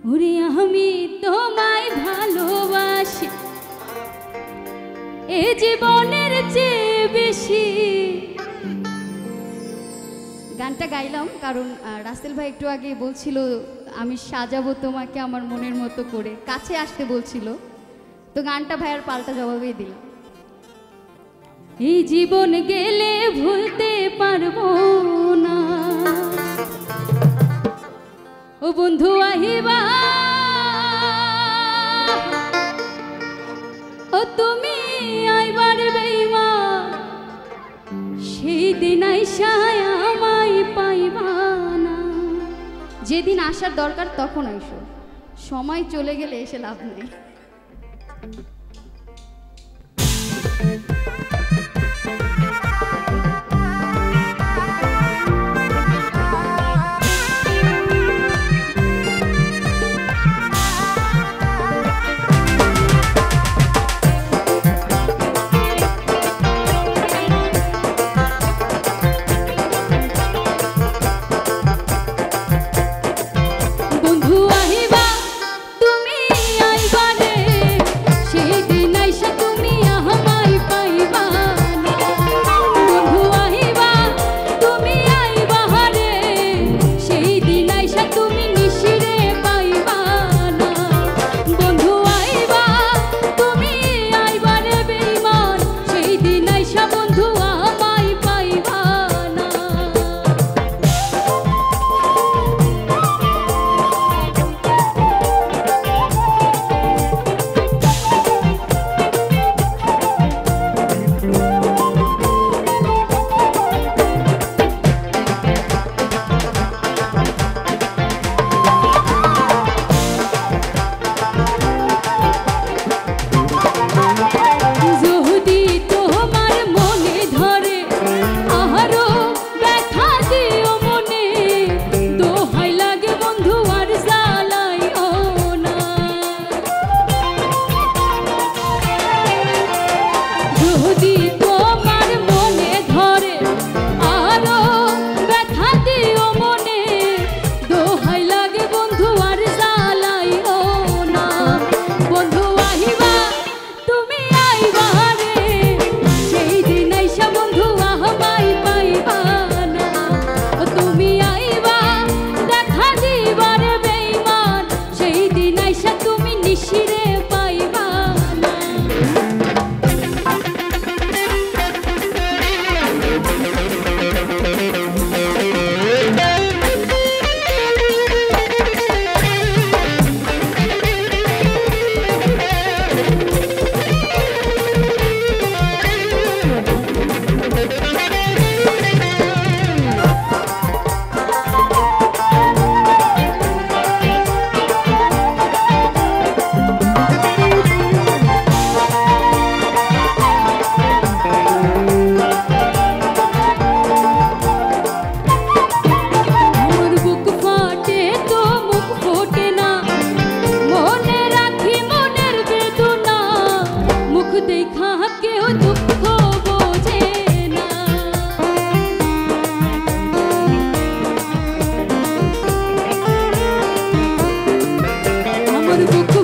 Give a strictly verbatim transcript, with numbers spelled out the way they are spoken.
ওরে আমি তোমায় ভালোবাসি এ জীবনের চেয়ে বেশি। গানটা গাইলাম কারণ রাসেল ভাই একটু আগে বলছিল আমি সাজাবো তোমাকে আমার মনের মতো করে, কাছে আসতে বলছিল, তো গানটা ভাইয়ার পাল্টা জবাবেই দিলাম। এই জীবন গেলে ভুলতে পারবো না ও বন্ধু আহিবা, ও তুমি আইবার বেঈমান, সেই দিন আইসায় আমায় পাইবা না। যেদিন আসার দরকার তখন আইসো, সময় চলে গেলে এসে লাভ নেই। আমার বুক